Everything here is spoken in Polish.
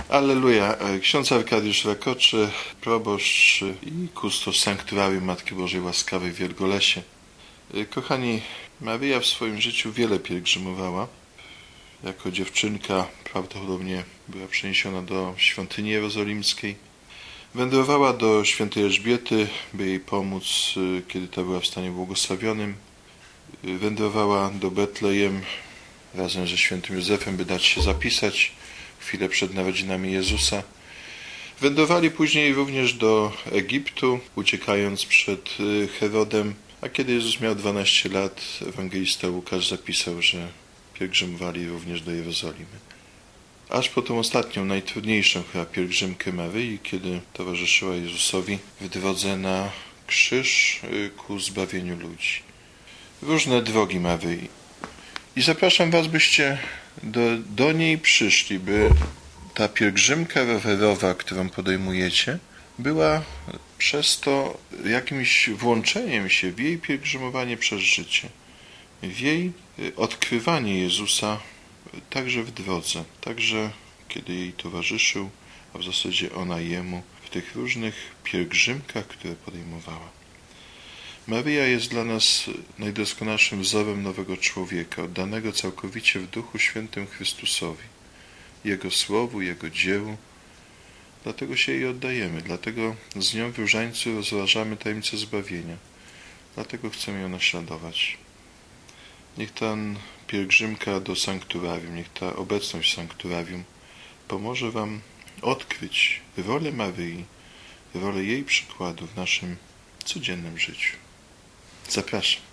Alleluja. Ksiądz Arkadiusz Rakoczy, proboszcz i kustosz sanktuarium Matki Bożej Łaskawej w Wielgolesie. Kochani, Maryja w swoim życiu wiele pielgrzymowała. Jako dziewczynka prawdopodobnie była przeniesiona do świątyni jerozolimskiej. Wędrowała do świętej Elżbiety, by jej pomóc, kiedy ta była w stanie błogosławionym. Wędrowała do Betlejem razem ze świętym Józefem, by dać się zapisać chwilę przed narodzinami Jezusa. Wędrowali później również do Egiptu, uciekając przed Herodem, a kiedy Jezus miał 12 lat, ewangelista Łukasz zapisał, że pielgrzymowali również do Jerozolimy. Aż po tą ostatnią, najtrudniejszą chyba pielgrzymkę Maryi, kiedy towarzyszyła Jezusowi w drodze na krzyż ku zbawieniu ludzi. Różne drogi Maryi. I zapraszam was, byście do niej przyszli, by ta pielgrzymka rowerowa, którą podejmujecie, była przez to jakimś włączeniem się w jej pielgrzymowanie przez życie, w jej odkrywanie Jezusa także w drodze, także kiedy jej towarzyszył, a w zasadzie ona jemu w tych różnych pielgrzymkach, które podejmowała. Maryja jest dla nas najdoskonalszym wzorem nowego człowieka, oddanego całkowicie w Duchu Świętym Chrystusowi, Jego Słowu, Jego dziełu. Dlatego się jej oddajemy, dlatego z nią w różańcu rozważamy tajemnicę zbawienia, dlatego chcemy ją naśladować. Niech ta pielgrzymka do sanktuarium, niech ta obecność w sanktuarium pomoże wam odkryć rolę Maryi, rolę jej przykładu w naszym codziennym życiu. Zapraszam.